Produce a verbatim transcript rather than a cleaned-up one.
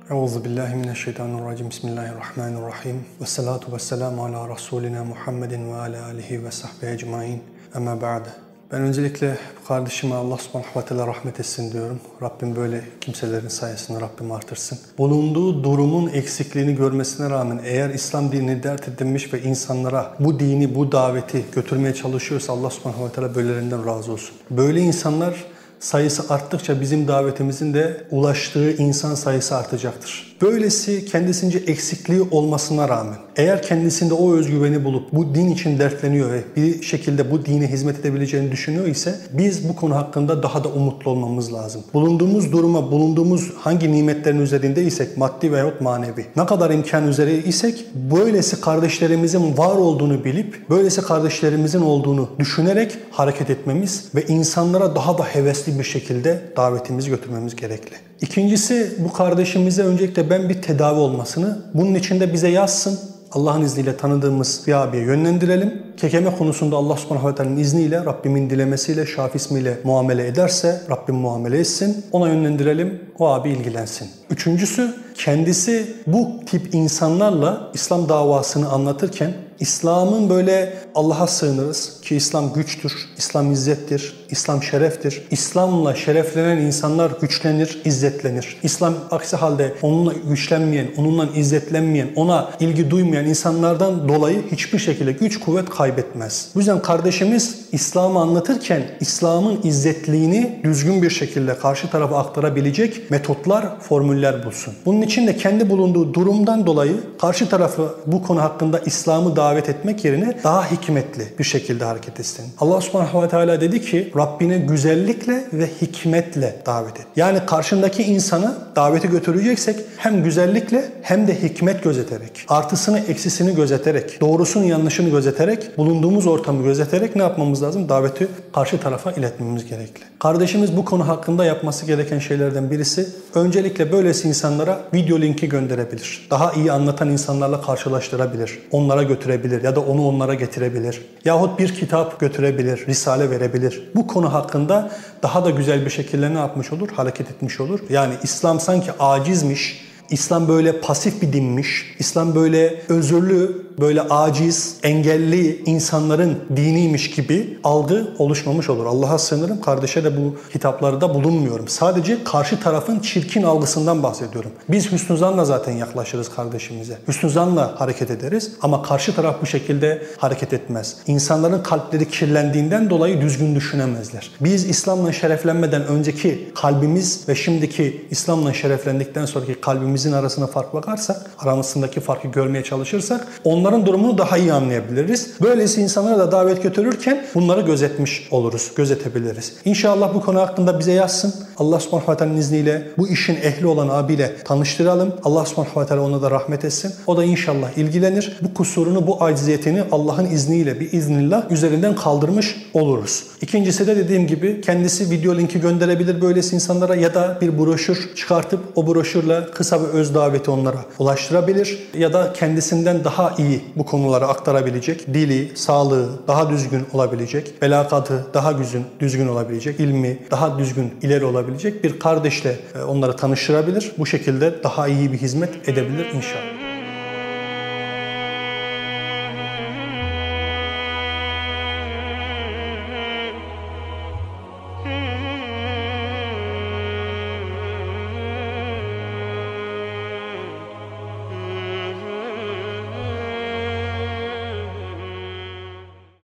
Euzubillahimineşşeytanirracim. Bismillahirrahmanirrahim. Ve salatu ve selamu ala Resulina Muhammedin ve ala alihi ve sahbihi ecmain. Ama ba'de. Ben öncelikle kardeşime Allah subhanahu ve teala rahmet etsin diyorum. Rabbim böyle kimselerin sayesinde Rabbim artırsın. Bulunduğu durumun eksikliğini görmesine rağmen eğer İslam dinini dert edinmiş ve insanlara bu dini, bu daveti götürmeye çalışıyorsa Allah subhanahu ve teala böylelerinden razı olsun. Böyle insanlar sayısı arttıkça bizim davetimizin de ulaştığı insan sayısı artacaktır. Böylesi kendisince eksikliği olmasına rağmen eğer kendisinde o özgüveni bulup bu din için dertleniyor ve bir şekilde bu dine hizmet edebileceğini düşünüyor ise biz bu konu hakkında daha da umutlu olmamız lazım. Bulunduğumuz duruma, bulunduğumuz hangi nimetlerin üzerinde isek, maddi veyahut manevi, ne kadar imkan üzere isek böylesi kardeşlerimizin var olduğunu bilip, böylesi kardeşlerimizin olduğunu düşünerek hareket etmemiz ve insanlara daha da hevesli bir şekilde davetimizi götürmemiz gerekli. İkincisi, bu kardeşimize öncelikle ben bir tedavi olmasını, bunun için de bize yazsın. Allah'ın izniyle tanıdığımız bir abiye yönlendirelim. Kekeme konusunda Allah subhanahu ve teala'nın izniyle, Rabbimin dilemesiyle, Şafi ismiyle muamele ederse Rabbim muamele etsin. Ona yönlendirelim, o abi ilgilensin. Üçüncüsü, kendisi bu tip insanlarla İslam davasını anlatırken İslam'ın böyle Allah'a sığınırız ki İslam güçtür, İslam izzettir, İslam şereftir. İslam'la şereflenen insanlar güçlenir, izzetlenir. İslam aksi halde onunla güçlenmeyen, onunla izzetlenmeyen, ona ilgi duymayan insanlardan dolayı hiçbir şekilde güç, kuvvet kaybetmez. Bu yüzden kardeşimiz İslam'ı anlatırken İslam'ın izzetliğini düzgün bir şekilde karşı tarafa aktarabilecek metotlar, formüller bulsun. Bunun için de kendi bulunduğu durumdan dolayı karşı tarafı bu konu hakkında İslam'ı davet etmek yerine daha hikmetli bir şekilde hareket etsin. Allah subhanahu ve teala dedi ki Rabbine güzellikle ve hikmetle davet et. Yani karşındaki insanı davete götüreceksek hem güzellikle hem de hikmet gözeterek, artısını eksisini gözeterek, doğrusunu yanlışını gözeterek, bulunduğumuz ortamı gözeterek ne yapmamız lazım? Daveti karşı tarafa iletmemiz gerekli. Kardeşimiz bu konu hakkında yapması gereken şeylerden birisi öncelikle böylesi insanlara video linki gönderebilir. Daha iyi anlatan insanlarla karşılaştırabilir. Onlara götürebilir ya da onu onlara getirebilir. Yahut bir kitap götürebilir, risale verebilir. Bu konu hakkında daha da güzel bir şekilde ne yapmış olur? Hareket etmiş olur. Yani İslam sanki acizmiş, İslam böyle pasif bir dinmiş, İslam böyle özürlü, böyle aciz, engelli insanların diniymiş gibi algı oluşmamış olur. Allah'a sığınırım, kardeşe de bu hitaplarda bulunmuyorum. Sadece karşı tarafın çirkin algısından bahsediyorum. Biz hüsnü zanla zaten yaklaşırız kardeşimize. Hüsnü zanla hareket ederiz ama karşı taraf bu şekilde hareket etmez. İnsanların kalpleri kirlendiğinden dolayı düzgün düşünemezler. Biz İslam'la şereflenmeden önceki kalbimiz ve şimdiki İslam'la şereflendikten sonraki kalbimizin arasına fark bakarsak, aramızdaki farkı görmeye çalışırsak onların durumunu daha iyi anlayabiliriz. Böylesi insanlara da davet götürürken bunları gözetmiş oluruz, gözetebiliriz. İnşallah bu konu hakkında bize yazsın. Allah subhanahu ve teala'nın izniyle bu işin ehli olan abiyle tanıştıralım. Allah subhanahu ve teala ona da rahmet etsin. O da inşallah ilgilenir. Bu kusurunu, bu aciziyetini Allah'ın izniyle, bir iznillah üzerinden kaldırmış oluruz. İkincisi de dediğim gibi kendisi video linki gönderebilir böylesi insanlara ya da bir broşür çıkartıp o broşürle kısa ve öz daveti onlara ulaştırabilir ya da kendisinden daha iyi bu konuları aktarabilecek, dili, sağlığı daha düzgün olabilecek, belakatı daha düzgün, düzgün olabilecek, ilmi daha düzgün ileri olabilecek bir kardeşle onları tanıştırabilir. Bu şekilde daha iyi bir hizmet edebilir inşallah.